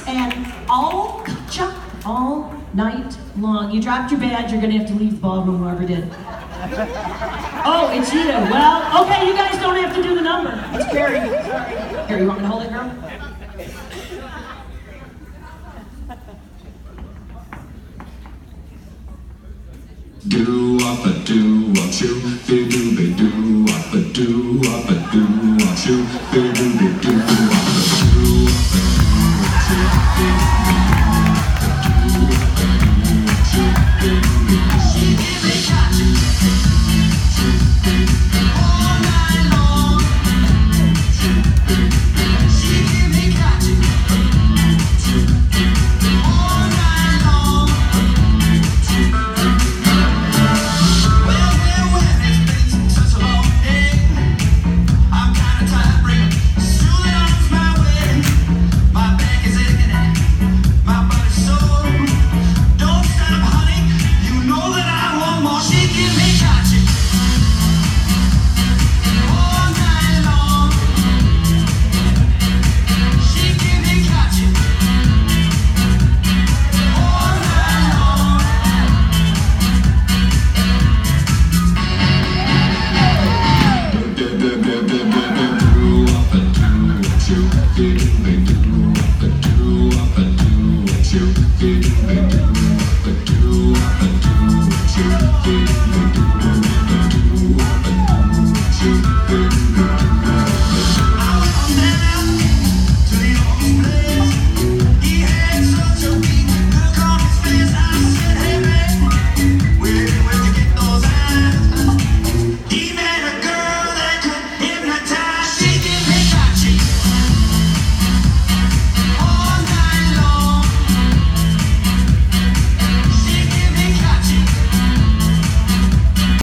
and all night long. You dropped your badge, you're gonna have to leave the ballroom, whoever did. Oh, it's you. Well, okay, you guys don't have to do the number. It's Carrie. Here, you want me to hold it, girl? Do up a do up shoo, be do be do up a do up a do up shoo, be do be do up a do up a do up shoo, be do be do up a do up a do up shoo, be do be do. She give me catching all night long. She give me catching all night long. Do